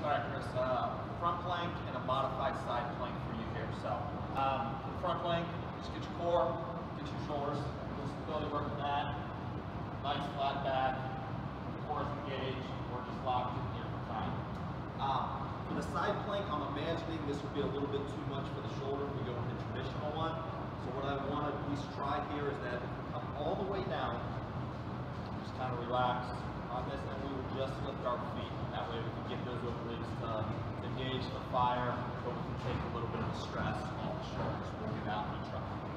All right, Chris, front plank and a modified side plank for you here. So, front plank, just get your core, get your shoulders, do stability work with that. Nice flat back, core is engaged, we're just locked in here for time. For the side plank, I'm imagining this would be a little bit too much for the shoulder if we go with the traditional one. So what I want to at least try here is that if we come all the way down, just kind of relax on this, and we would just lift our feet. That way we can get those obliques to engage the fire, but we can take a little bit of the stress off the shoulders, bring it out and try.